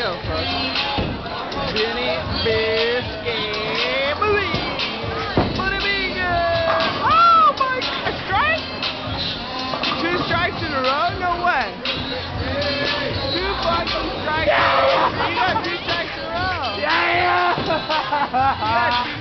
go, folks. Benny Biscuit. Bada bingo. Oh my God, a strike? 2 strikes in a row? No way. 2 fucking strikes in a row. You got 2 strikes in a row. Yeah! You got 2